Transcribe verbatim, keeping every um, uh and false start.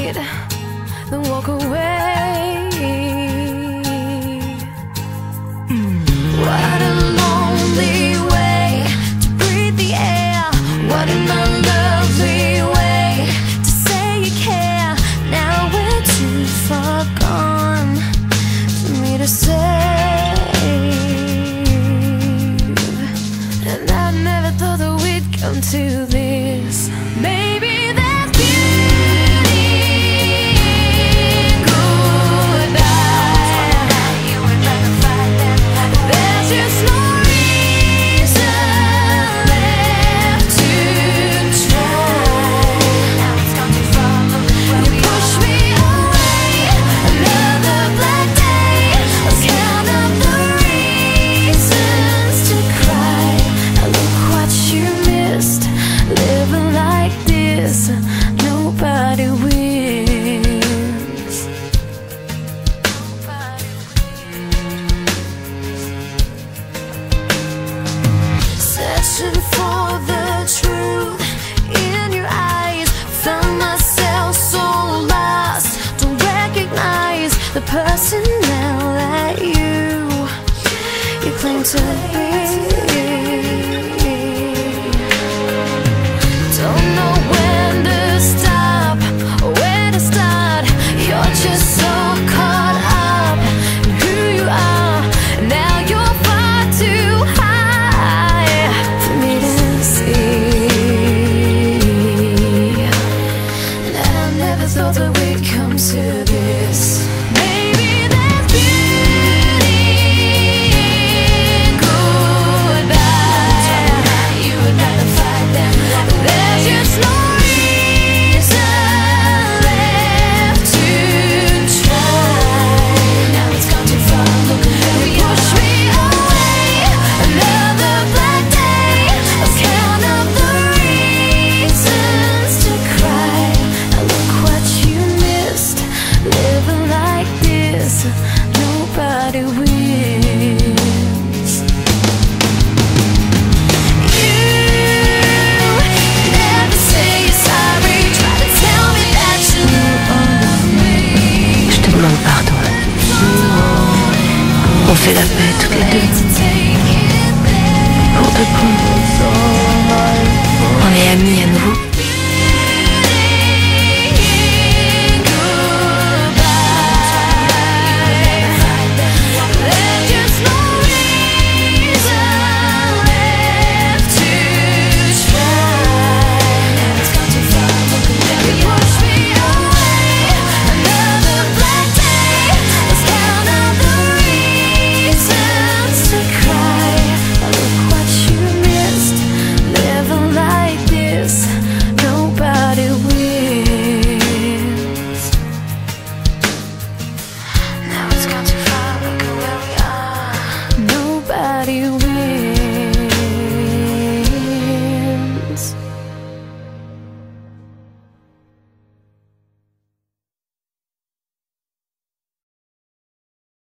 hide, then walk away. What a lonely way to breathe the air. What an unlovely way to say you care. Now we're too far gone for me to save. And I never thought that we'd come to this. Maybe there's beauty in goodbye. You would rather fight than there's just no reason left to try. Now it's gone too far. You push me away. Another black day. Let's count up the reasons to cry. And look what you missed. Living like this, nobody wins. Nobody wins. Searching for the truth in your eyes, found myself so lost. Don't recognize the person now that you you claim to be. Don't know when to stop or where to start. You're just so caught up in who you are. Now you're far too high for me to see. And I never thought that we'd come to this. Maybe there's beauty in goodbye. You would rather fight than there's just no reason left to try. Now it's gone too far. Look at where we push me away. Another black day. Let's count up the reasons to cry. And look what you missed. Living like this, nobody wins. You never say you're sorry. Try to tell me that you love me. Je te demande pardon. On fait la paix toutes les deux.